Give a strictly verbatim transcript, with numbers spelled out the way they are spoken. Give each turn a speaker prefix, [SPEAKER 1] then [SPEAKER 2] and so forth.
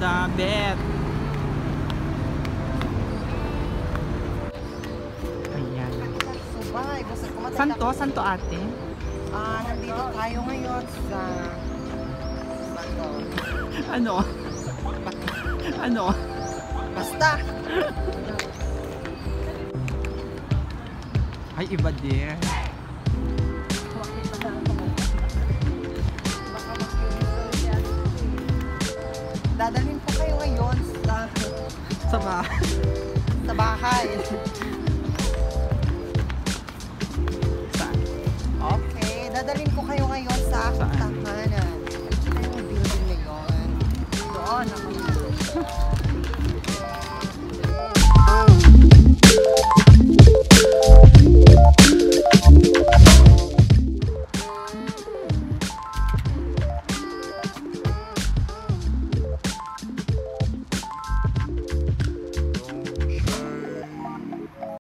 [SPEAKER 1] ganda, bet. Ayan. Santo, santo ate?
[SPEAKER 2] Ah, nandito tayo ngayon sa...
[SPEAKER 1] Ano? Ano?
[SPEAKER 2] Basta!
[SPEAKER 1] Ay, iba din.
[SPEAKER 2] Dadalhin po kayo ngayon sa...
[SPEAKER 1] Sa bahay.
[SPEAKER 2] Sa bahay.
[SPEAKER 1] Saan?
[SPEAKER 2] Okay, dadalhin ko kayo ngayon sa...
[SPEAKER 1] Saan?